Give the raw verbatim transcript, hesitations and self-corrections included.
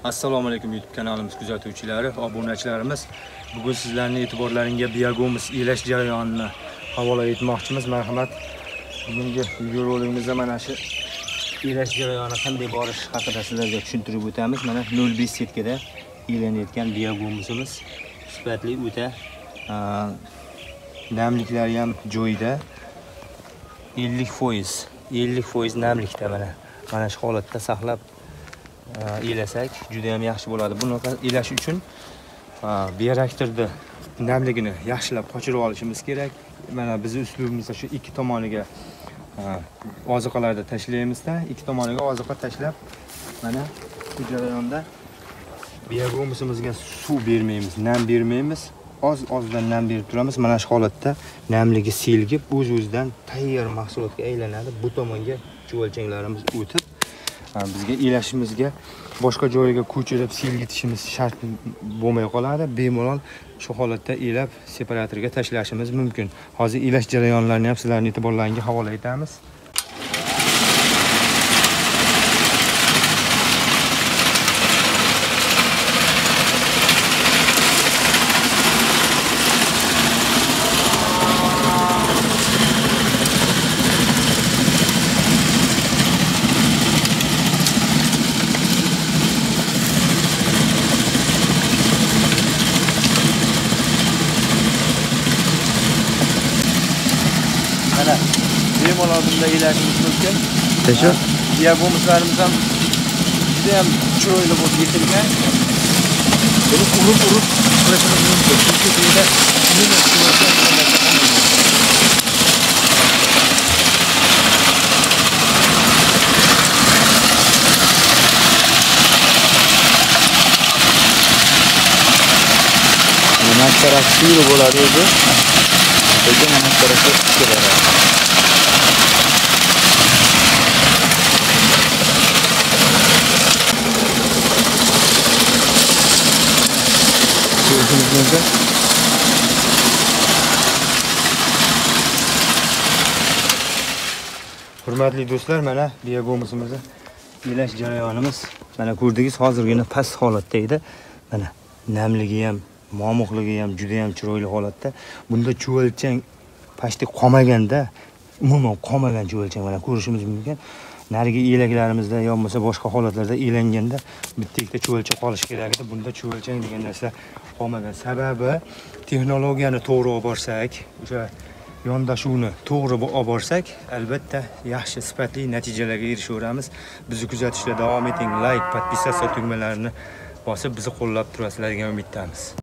Assalomu alaykum YouTube kanalimiz kuzatuvchilari, obunachilarimiz. Bugun sizlarning e'tiborlaringizga Biagomus elash jarayonini havola etmoqchimiz. Marhamat. Bugungi videorolikimizda mana shu elash jarayoni qanday borish haqida sizlarga tushuntirib o'tamiz. Mana nol besh setkada elanayotgan Biagomusimiz sifatli o'ta namliklari ham joyida. ellik foiz ellik foiz namlikda mana mana shu holatda saqlab elasak juda ham yaxshi bo'ladi. Bunaqa elash uchun bioreaktorda namligini yaxshilab qochirib olishimiz kerak. Mana bizning uslubimizda shu ikki tomoniga oziqalarni tashlaymizda, ikki tomoniga oziqa tashlab, mana bu jarayonda Biagomusimizga suv bermaymiz, nam bermaymiz. Oz-ozdan nam berib turamiz. Mana shu holatda namligi selgib, o'z-o'zidan tayyor mahsulotga aylanadi. Bu tomonga chuvalchanglarimiz o'tib, bizga elashimizga boshqa joyga ko'chirib selgitishimiz shart bo'lmay qoladi. Bemalol shu holatda elab separatorga tashlashimiz mumkin. Hozir elash jarayonlarini ham sizlarning e'tiborlaringizga havola etamiz. Mana bemalol bunda elashimiz mumkin. Teşo. Biagomuslarimiz ham juda ham chiroyli bo'lib yetilgan. Buni urib-urib qilishimiz mumkin. Chunki bunda umuman chiroyli narsa qolmaydi. Mana taraf suyri bo'ladi o'zi. Lekin mana tarafga chiqib boradi. Hurmatli do'stlar, mana Biagomusimizni elash jarayonimiz mana ko'rdingiz, hozirgina past holatda edi. Mana namligi ham, momuqligi ham juda ham chiroyli holatda. Bunda chuvalchang pashti qolmaganda, umuman qolmagan chuvalchang mana ko'rishimiz mumkin. Narigi elaklarimizda yo bo'lmasa boshqa holatlarda elanganda bitta ikkita chuvalchang qolishi kerak edi. Bunda chuvalchang degan narsa qolmagan. Sababi texnologiyani to'g'ri olib borsak, o'sha yondashuvni to'g'ri olib borsak, albatta yaxshi sifatli natijalarga erishaveramiz. Bizni kuzatishda davom eting. Like, podpisatsiya tugmalarini bosib bizni qo'llab turasizlar degan umiddamiz.